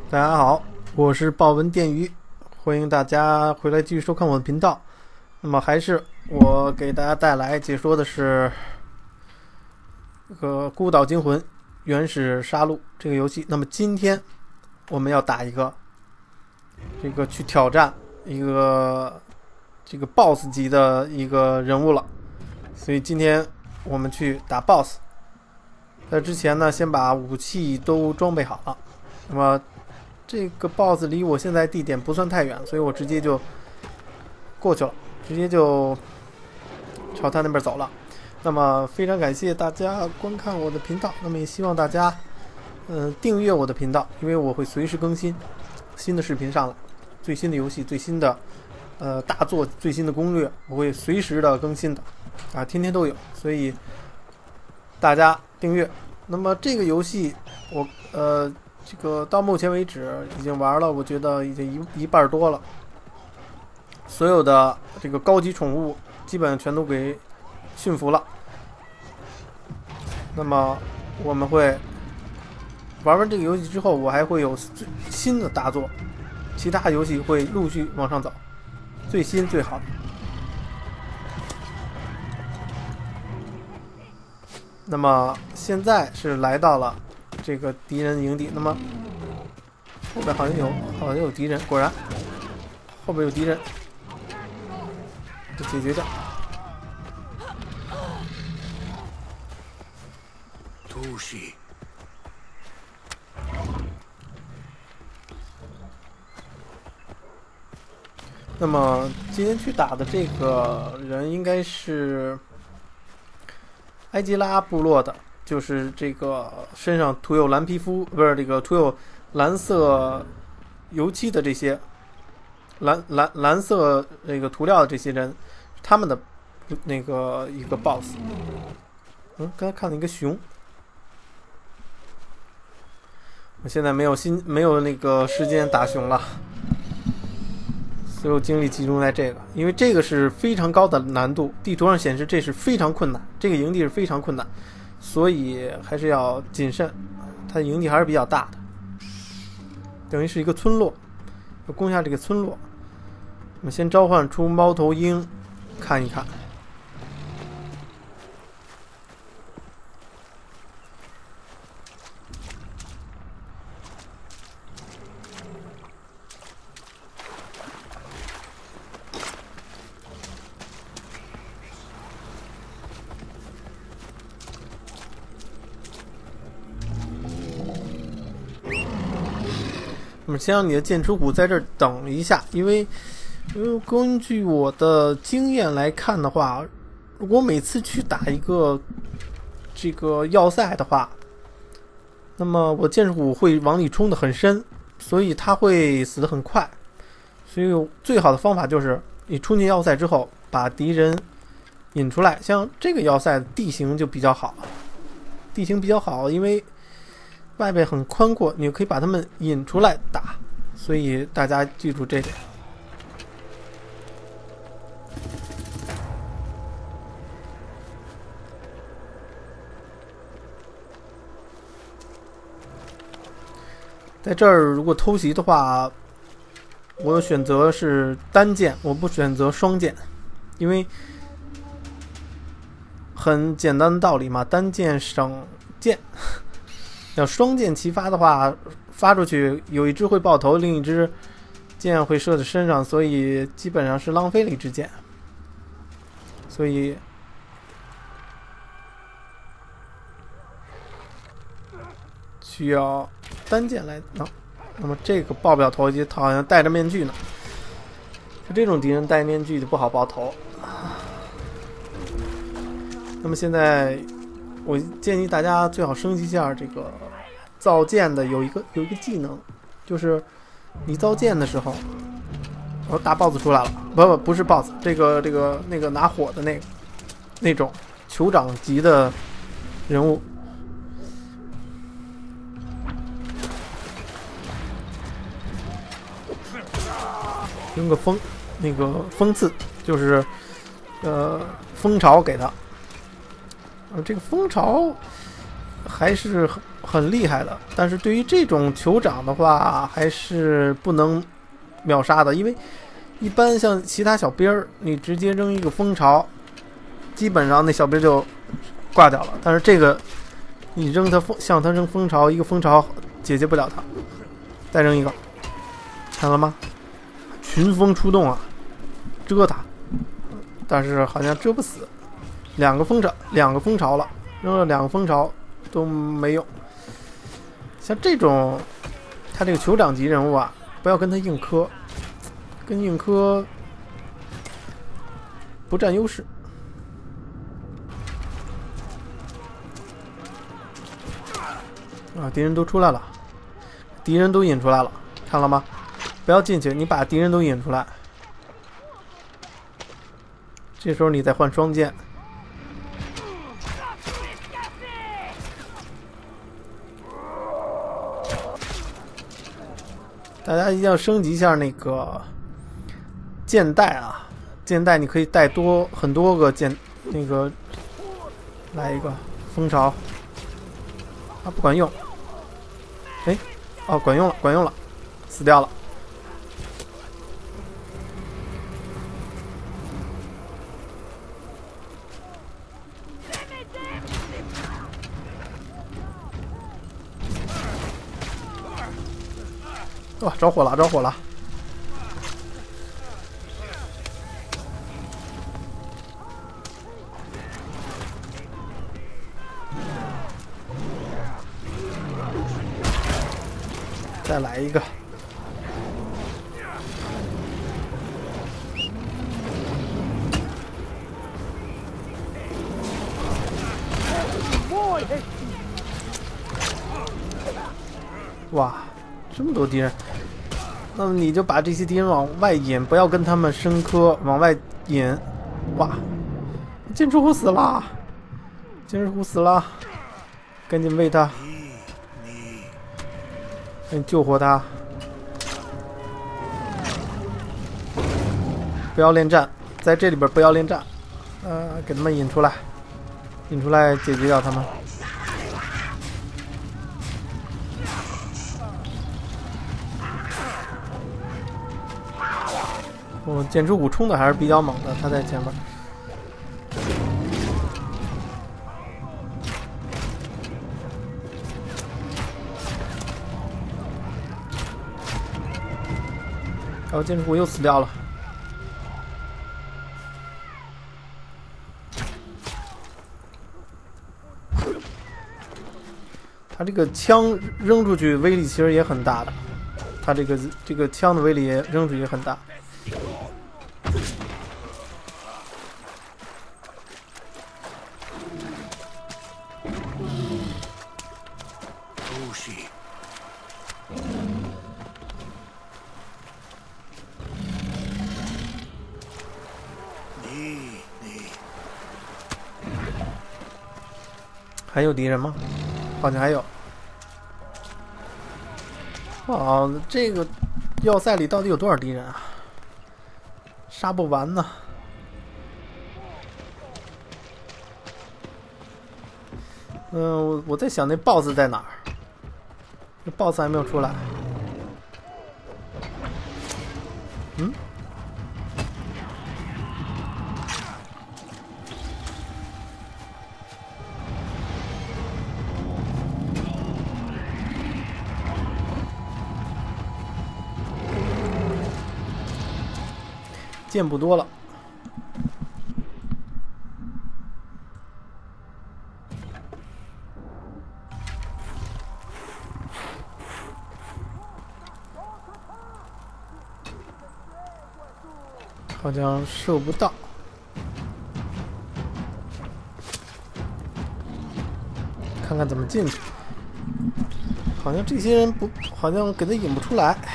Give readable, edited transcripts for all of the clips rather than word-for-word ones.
大家好，我是豹纹电鱼，欢迎大家回来继续收看我的频道。那么还是我给大家带来解说的是这个《孤岛惊魂：原始杀戮》这个游戏。那么今天我们要打一个去挑战一个BOSS 级的一个人物了，所以今天我们去打 BOSS。在之前呢，先把武器都装备好了。那么这个 BOSS 离我现在地点不算太远，所以我直接就过去了，直接就朝他那边走了。那么非常感谢大家观看我的频道，那么也希望大家订阅我的频道，因为我会随时更新新的视频上来，最新的游戏、最新的大作、最新的攻略，我会随时的更新的啊，天天都有，所以大家订阅。那么这个游戏我到目前为止已经玩了，我觉得已经一半多了。所有的这个高级宠物基本全都给驯服了。那么我们会玩完这个游戏之后，我还会有新的大作，其他游戏会陆续往上走，最新最好的。那么现在是来到了这个敌人营地，那么后边好像有敌人，果然后边有敌人，就解决掉。那么今天去打的这个人应该是埃吉拉部落的，就是这个身上涂有蓝皮肤，不是这个涂有蓝色油漆的这些蓝色这个涂料的这些人，他们的那个一个 BOSS。刚才看了一个熊，我现在没有那个时间打熊了，所有精力集中在这个，因为这个是非常高的难度，地图上显示这是非常困难，这个营地是非常困难，所以还是要谨慎。它的营地还是比较大的，等于是一个村落，要攻下这个村落。我们先召唤出猫头鹰，看一看。那么先让你的剑齿虎在这儿等一下，因为根据我的经验来看的话，如果每次去打一个这个要塞的话，那么我剑齿虎会往里冲得很深，所以它会死得很快。所以最好的方法就是你冲进要塞之后，把敌人引出来。像这个要塞地形就比较好，因为外边很宽阔，你可以把他们引出来打，所以大家记住这点。在这儿如果偷袭的话，我选择是单剑，我不选择双剑，因为很简单的道理嘛，单剑省剑。要双剑齐发的话，发出去有一只会爆头，另一只箭会射在身上，所以基本上是浪费了一支箭。所以需要单剑来弄。那么这个爆不了头，他好像戴着面具呢。就这种敌人戴面具就不好爆头。那么现在我建议大家最好升级一下这个造剑的有一个技能，就是你造剑的时候，大 BOSS 出来了，不是 BOSS， 那个拿火的那种酋长级的人物。用个风刺，就是蜂巢给他。这个蜂巢还是很厉害的。但是对于这种酋长的话，还是不能秒杀的，因为一般像其他小兵儿，你直接扔一个蜂巢，基本上那小兵就挂掉了。但是这个你扔他向他扔蜂巢，一个蜂巢解决不了他，再扔一个，看到了吗？群蜂出动啊，蛰他，但是好像蛰不死。两个蜂巢了，扔了2个蜂巢都没用。像这种他这个酋长级人物啊，不要跟他硬磕，跟硬磕不占优势。啊，敌人都出来了，敌人都引出来了，看了吗？不要进去，你把敌人都引出来。这时候你再换双剑。大家一定要升级一下那个剑带啊！剑带你可以带很多个剑，那个来一个蜂巢啊，不管用。哎，哦，管用了，死掉了。哇，着火了！再来一个！哇，这么多敌人！那么你就把这些敌人往外引，不要跟他们生磕，往外引。哇，剑齿虎死了！赶紧喂他，赶紧救活他！不要恋战，在这里边不要恋战。给他们引出来解决掉他们。剑齿虎冲的还是比较猛的，他在前面。然后剑齿虎又死掉了。他这个枪扔出去威力其实也很大的，他这个枪的威力也扔出去也很大。还有敌人吗？好像还有。哦，这个要塞里到底有多少敌人啊？杀不完呢。我在想那 BOSS 在哪儿？这 BOSS 还没有出来。剑不多了。好像射不到。看看怎么进去。好像这些人不，好像给他引不出来。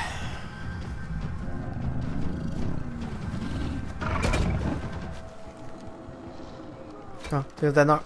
啊，这个在那儿。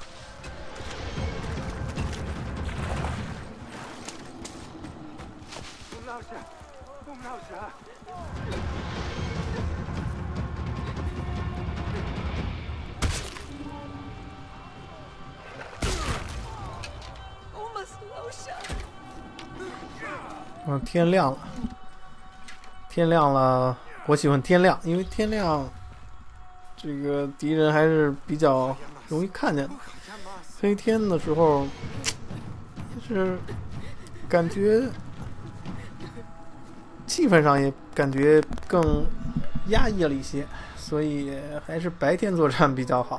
天亮了，天亮了，我喜欢天亮，因为天亮，这个敌人还是比较容易看见的。黑天的时候，就是感觉气氛上也感觉更压抑了一些，所以还是白天作战比较好。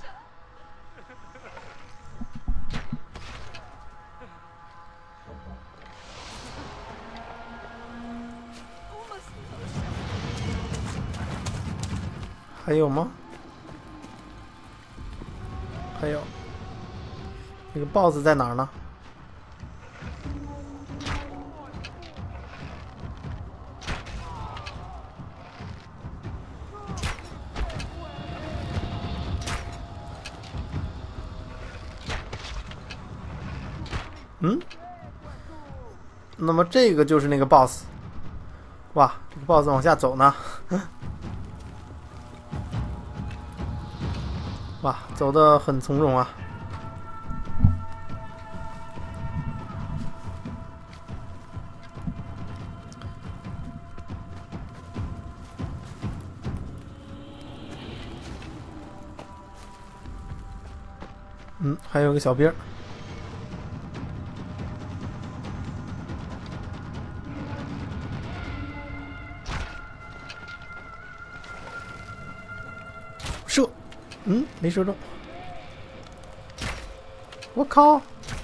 还有吗？还有，这个 BOSS 在哪儿呢？嗯？那么这个就是那个 BOSS。哇，这个 BOSS 往下走呢。哇，走得很从容啊！还有个小兵儿。射，没射中。我靠！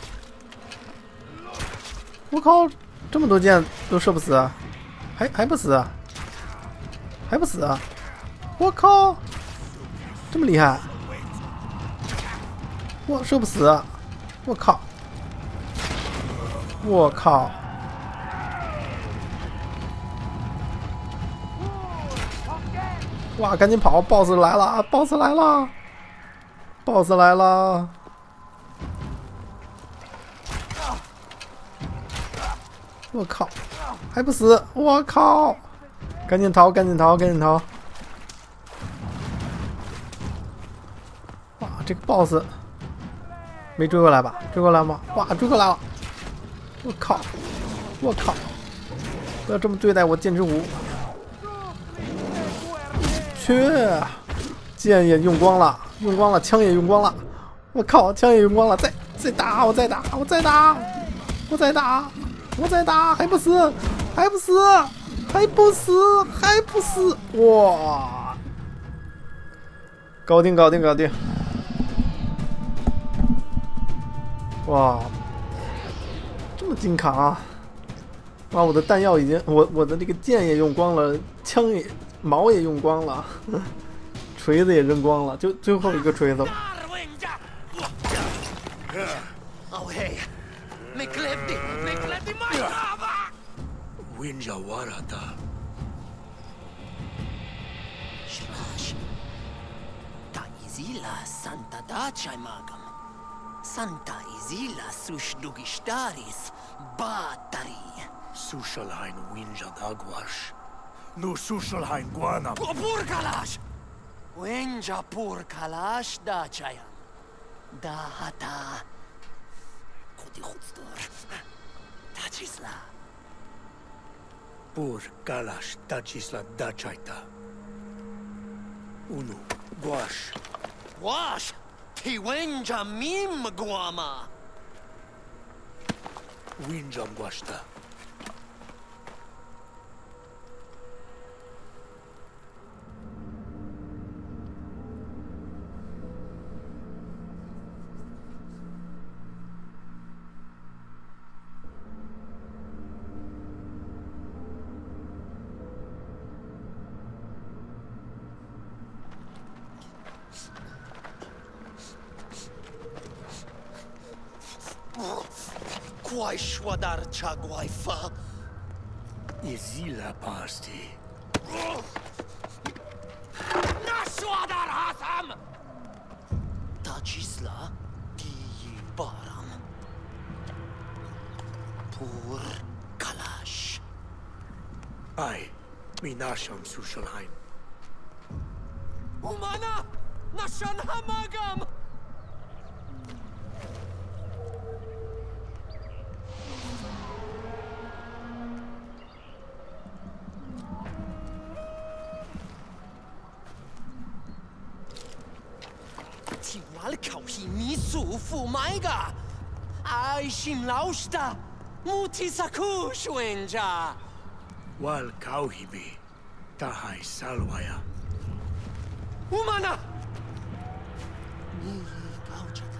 我靠！这么多箭都射不死啊？还不死啊？还不死啊？我靠！这么厉害！我射不死啊！我靠！我靠！哇，赶紧跑 ！BOSS 来了 ！BOSS 来了 ！BOSS 来了！我靠！还不死！我靠！赶紧逃！赶紧逃！赶紧逃！哇，这个 BOSS 没追过来吧？追过来吗？哇，追过来了！我靠！我靠！不要这么对待我，剑之虎！去！剑也用光了，用光了，枪也用光了。我靠，枪也用光了，再打！我再打！我再打！我再打！我再打！还不死！还不死！还不死！还不死！哇！搞定！搞定！搞定！哇！这么近扛啊！哇！我的弹药已经，我的这个剑也用光了，枪也矛也用光了，锤子也扔光了，就最后一个锤子。 Santa Isila Sushdugistaris Batari. Sushalhain Winja Dagwash. No Sushalhain Guana. Purkalash! Winja Purkalash Dachayam. Dahata. Kodi Hutstor. Tachisla. Purkalash Tachisla Dachaita. Unu Gwash. Wash! Tiwenja Mim Guama. Winjam Gwashta. Quai Shwadar Chagwaifa. Izila Pasti. Nashwadar Hasam! Tachisla Di Baram. Pur Kalash. Ai, Minasham Sushalhain. Umana! Nashan Hamagam! Valkauhi misu fumaiga. Ai shin lausta. Mutisaku shuenja. Wal kauhibi. Tahai salwaya. Umana! Ni gaujata.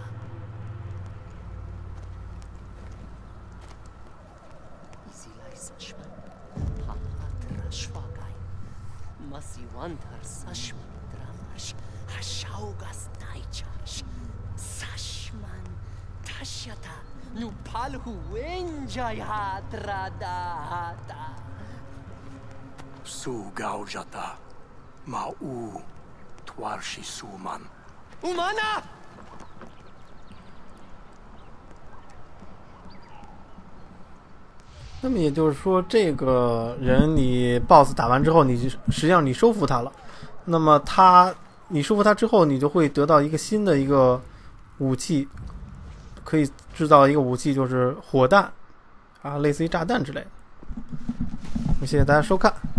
Isilai sashman. Hahatra shwagai. Masiwantar sashman dramash. Hashaugas naichash. Sashman tashyata. Nupalhu enjaya tradata. Su gaujata. Ma'u. Twarshi suman. Umana! 那么也就是说，这个人你 BOSS 打完之后，实际上你收服他了。那么你收服他之后，你就会得到一个新的一个武器，可以制造一个武器，就是火弹啊，类似于炸弹之类的。谢谢大家收看。